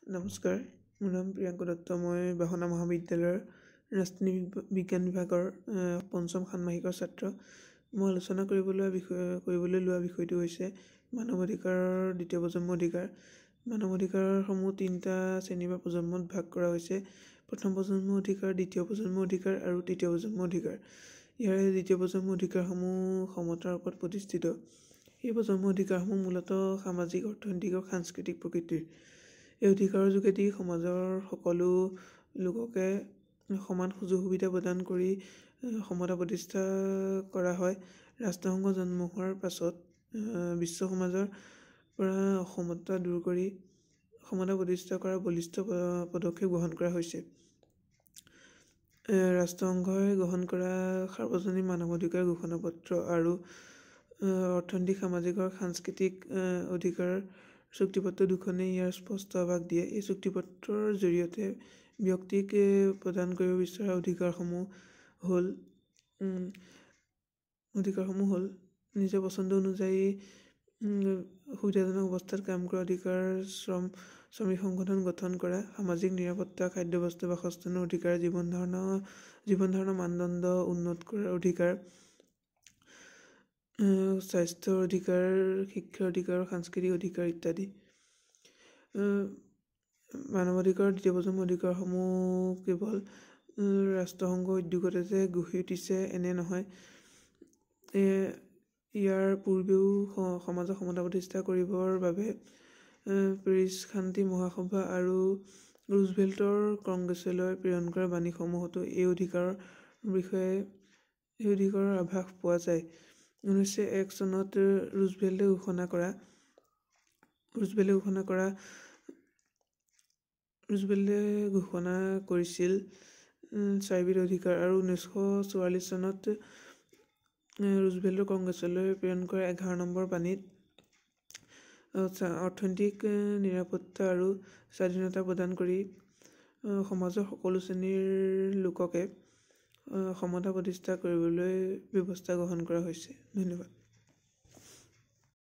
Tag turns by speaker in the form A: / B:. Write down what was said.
A: নমস্কাৰ, মোৰ নাম প্ৰিয়াংক দত্ত। মই বাসনা মহাবিদ্যালয়ৰ ৰাজনীতি বিজ্ঞান বিভাগৰ পঞ্চম ষান্মাসিকৰ ছাত্ৰ। মই আলোচনা কৰিবলৈ লোৱা বিষয়টো হৈছে মানৱ অধিকাৰৰ দ্বিতীয় প্ৰজন্ম অধিকাৰ। মানৱ অধিকাৰসমূহ তিনিটা শ্ৰেণী বা প্ৰজন্মত ভাগ কৰা হৈছে: প্ৰথম প্ৰজন্ম অধিকাৰ, দ্বিতীয় প্ৰজন্ম অধিকাৰ আৰু তৃতীয় প্ৰজন্ম অধিকাৰ। ইয়াৰে দ্বিতীয় প্ৰজন্ম অধিকাৰসমূহ সমতাৰ ওপৰত প্ৰতিষ্ঠিত। এই প্ৰজন্ম অধিকাৰসমূহ মূলতঃ সামাজিক, অৰ্থনৈতিক আৰু সাংস্কৃতিক প্ৰকৃতিৰ। এই অধিকাৰৰ যোগেদি সমাজৰ সকলো লোককে সমান সুযোগ সুবিধা প্ৰদান কৰি সমতা প্ৰতিষ্ঠা কৰা হয়। ৰাষ্ট্ৰসংঘ জন্ম হোৱাৰ পাছত বিশ্ব সমাজৰ পৰা অসমতা দূৰ কৰি সমতা প্ৰতিষ্ঠা কৰাৰ বলিষ্ঠ পদক্ষেপ গ্ৰহণ কৰা হৈছে। ৰাষ্ট্ৰসংঘই গ্ৰহণ কৰা সাৰ্বজনীন মানৱ অধিকাৰ ঘোষণাপত্ৰ আৰু অৰ্থনৈতিক, সামাজিক আৰু সাংস্কৃতিক অধিকাৰ চুক্তিপত্ৰ দুখনেই ইয়াৰ স্পষ্ট আভাস দিয়ে। এই চুক্তিপত্ৰৰ জৰিয়তে ব্যক্তিক প্ৰদান কৰিব বিচৰা অধিকাৰসমূহ হ'ল নিজৰ পচন্দ অনুযায়ী সুবিধাজনক অৱস্থাত কাম কৰা অধিকাৰ, শ্ৰমিক সংগঠন গঠন কৰা, সামাজিক নিৰাপত্তা, খাদ্যবস্তু, বাসস্থানৰ অধিকাৰ, জীৱন ধাৰণৰ মানদণ্ড উন্নত কৰাৰ অধিকাৰ, স্বাস্থ্যৰ অধিকাৰ, শিক্ষাৰ অধিকাৰ, সাংস্কৃতিক অধিকাৰ ইত্যাদি। মানৱ অধিকাৰৰ দ্বিতীয় প্ৰজন্ম অধিকাৰসমূহ কেৱল ৰাষ্ট্ৰসংঘ উদ্যোগতে যে গঢ়ি উঠিছে এনে নহয়। ইয়াৰ পূৰ্বেও সমাজত সমতা প্ৰতিষ্ঠা কৰিবৰ বাবে পেৰিছ শান্তি মহাসভা আৰু ৰুজভেল্টৰ কংগ্ৰেছলৈ প্ৰেৰণ কৰা বাণীসমূহতো এই অধিকাৰৰ আভাস পোৱা যায়। 1901 চনত ৰুজভেল্টে ঘোষণা কৰিছিল চাৰিবিধ অধিকাৰ, আৰু 1944 চনত ৰুজভেল্টৰ কংগ্ৰেছলৈ প্ৰেৰণ কৰা 11 নম্বৰ বাণীত অৰ্থনৈতিক নিৰাপত্তা আৰু স্বাধীনতা প্ৰদান কৰি সমাজৰ সকলো শ্ৰেণীৰ লোককে সমতা প্ৰতিষ্ঠা কৰিবলৈ ব্যৱস্থা গ্ৰহণ কৰা হৈছে। ধন্যবাদ।